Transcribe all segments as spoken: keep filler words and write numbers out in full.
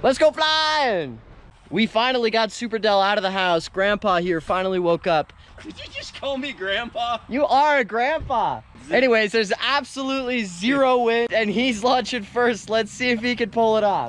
Let's go flying. We finally got Super Dell out of the house. Grandpa here finally woke up. Did you just call me Grandpa? You are a grandpa. Anyways, there's absolutely zero wind and he's launching first. Let's see if he can pull it off.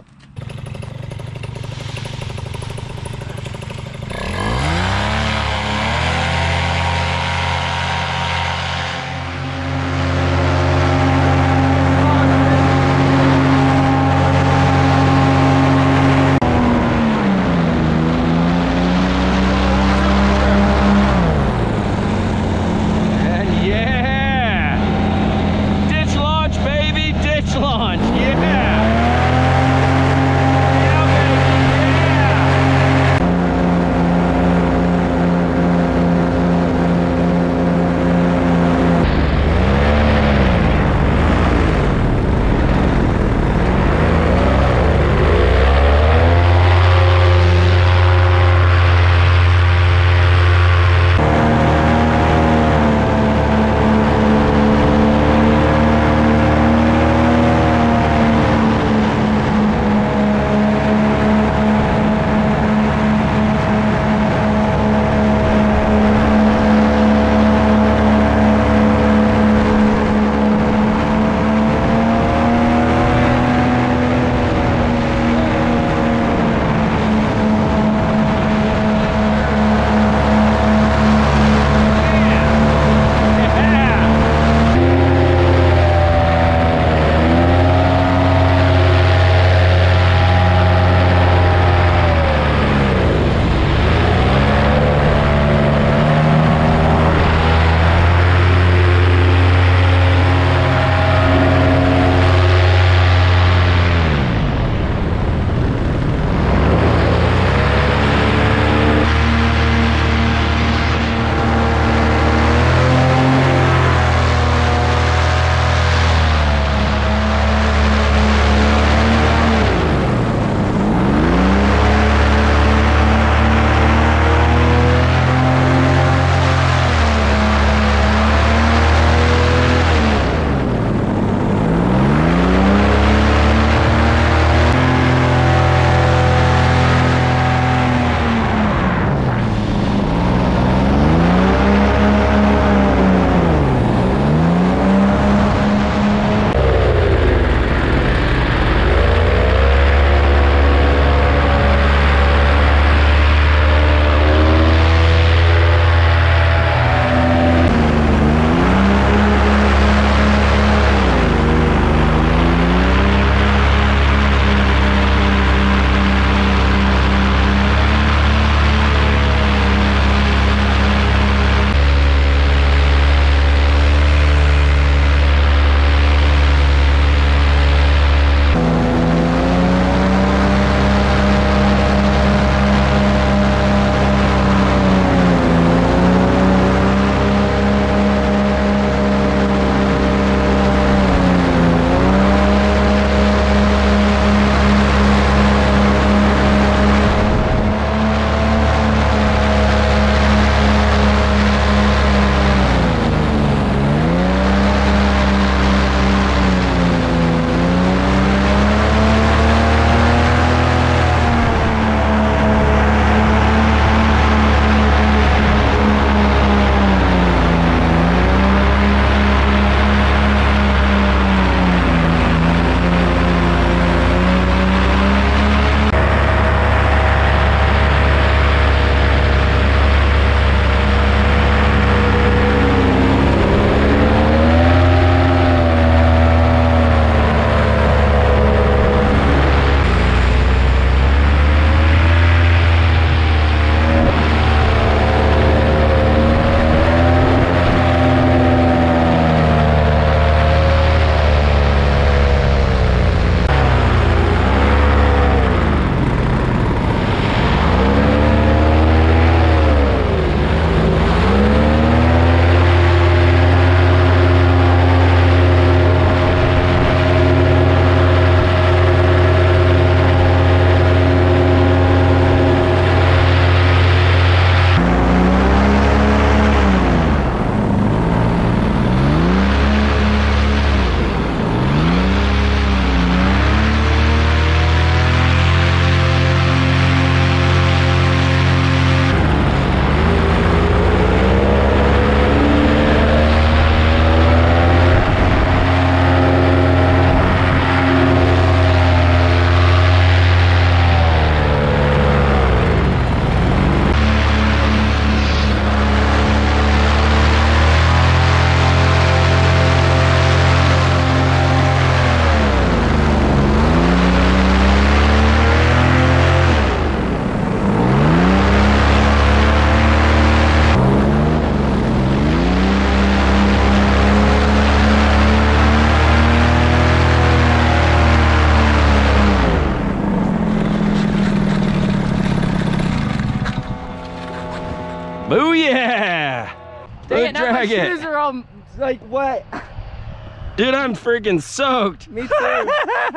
Booyah! Dang it, Foot now my drag it. shoes are all like wet. Dude, I'm freaking soaked. Me too.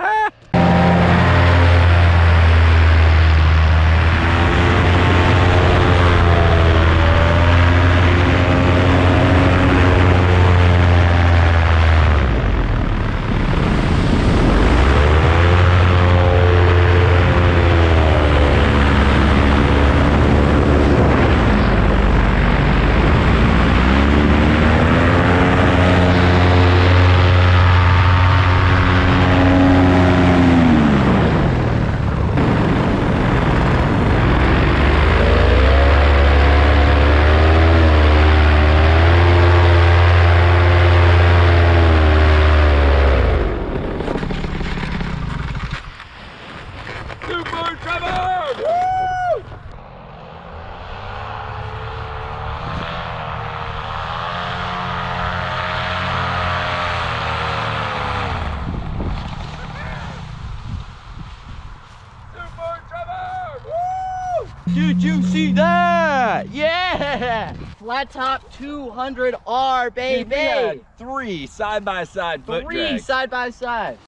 Did you see that? Yeah! Flat top two hundred R, baby. Dude, we had three side by side foot Three drags. side by side.